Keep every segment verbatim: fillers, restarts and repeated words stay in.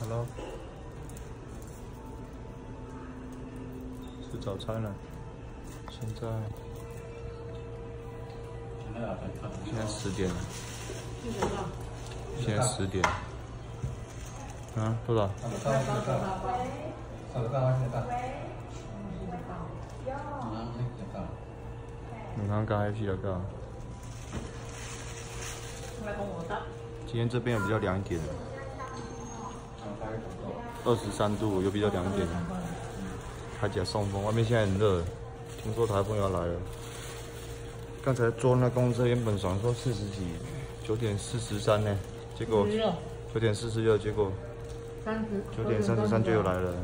Hello， 吃早餐了。现在现在十点了。现在十点。啊，多少？你刚刚还去了个？今天这边比较凉一点，二十三度，又比较凉一点。还加送风，外面现在很热，听说台风要来了。刚才坐那公车，原本想说四十几，九点四十三呢，结果九点四十六，结果九点三十三就又来了。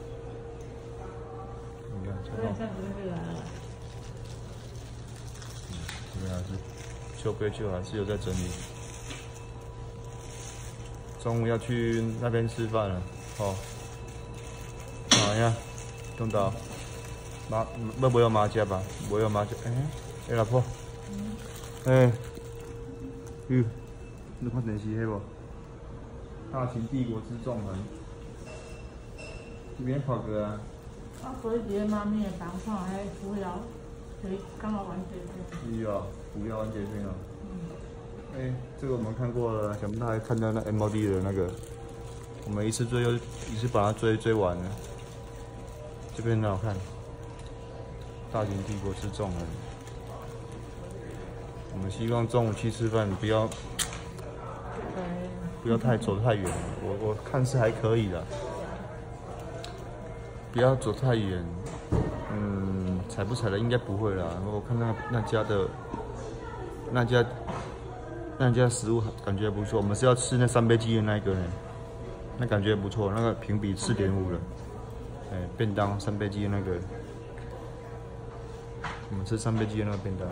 你看，九点三十就来了。嗯，这边还是旧归旧，还是有在整理。中午要去那边吃饭了，哦。好呀，东岛，麻要不要麻将吧？不要麻将，哎、欸，哎、欸、老婆，哎、欸，哟，你看电视迄无？大秦帝国之纵横，这边跑过啊。 啊，所以这个妈咪的动看，迄扶摇，就是刚好完结篇。 是哦，扶摇完结篇哦。哎、欸，这个我们看过了，想不到还看到那 M O D 的那个，我们一次追又一次把它追追完了。这边很好看，大秦帝国之纵横。我们希望中午去吃饭，不要不要太走太远。我我看是还可以的，不要走太远。嗯，踩不踩的应该不会啦。我看那那家的那家那家食物感觉不错。我们是要吃那三杯鸡的那一个呢，那感觉不错，那个评比四点五了。哎、欸，便当三杯鸡的那个，我们吃三杯鸡的那个便当。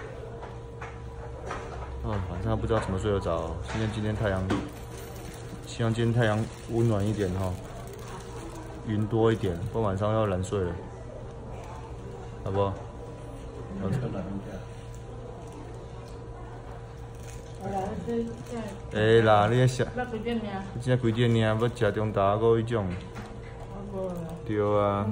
啊，晚上不知道什么睡得着。今天今天太阳，希望今天太阳温暖一点哈，云多一点，不然晚上要难睡了，好不好？好。哎啦，你想，你今几点尔？要吃中昼个迄种。对啊。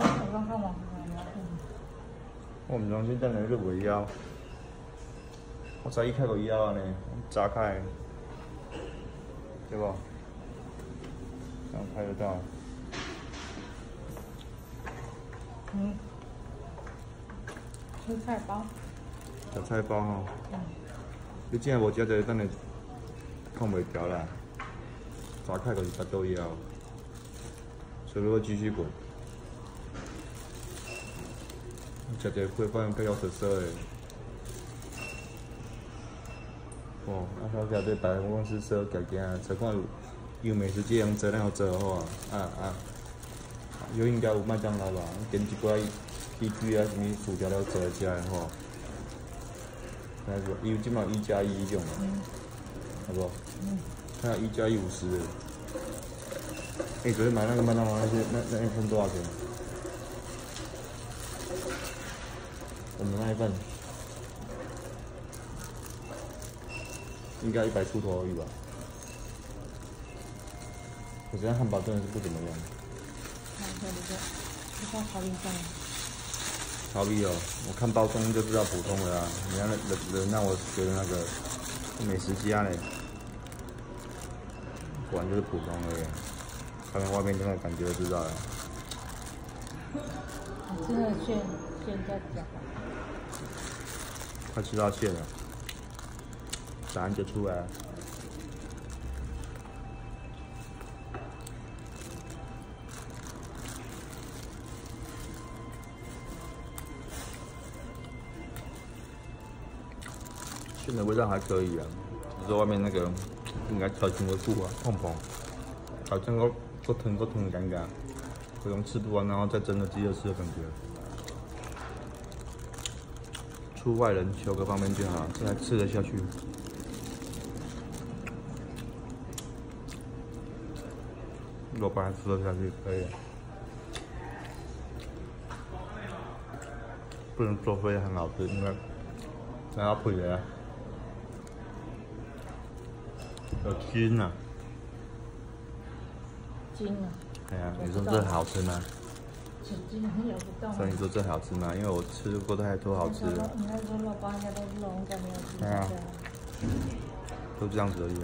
我唔相信等下都袂枵。我早起开个枵啊呢，炸开，对不？这样开得到。 嗯。吃菜包。 小菜包吼。嗯。你真系无食着，等下控袂调啦。炸开就是巴肚枵。所以我继续滚。食着配饭比较特色的。哦，啊，小姐对百货公司说行行，找看有有美食街用做，咱有做好啊。啊啊，有应该有麦当劳吧？点一寡起居啊，什么薯条了做来食的吼。还是有即马一加一迄种的，好不好？嗯。还有一加一五十的。哎、欸，昨天买那个麦当劳那些那那一份多少钱？我们那一份应该一百出头而已吧。可是那汉堡真的是不怎么样。 那对不对？你看炒米饭。 炒米哦，我看包装就知道普通的啦。你看人人让我觉得那个美食家嘞，果然就是普通而已。看看外面那个感觉就知道了。 你真的现现在讲。 快吃到馅了，答案就出来了。馅的味道还可以啊，只是外面那个应该调整会久啊，碰碰，调整个个疼个疼尴尬，有种吃不完然后再蒸了饥饿吃的感觉。出外人求个方便就好，这还吃得下去。萝卜还吃得下去，可以。不能说非常好吃，因为还要配的，有筋啊。 筋啊。 哎呀，你说这好吃吗？ 吃筋咬不动。 所以你说这好吃吗？因为我吃过太多好吃的。 应该说肉包应该都是肉，应该没有筋。 对啊，都这样子而已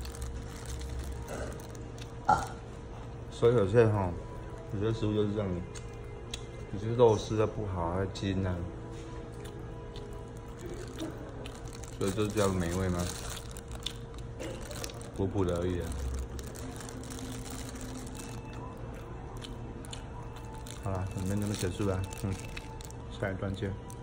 啊。所以有些哈，有些食物就是这样，有些肉丝的不好，还筋啊，所以就叫美味吗？补补的而已啊。好了，我们这边结束了，嗯，下一段见。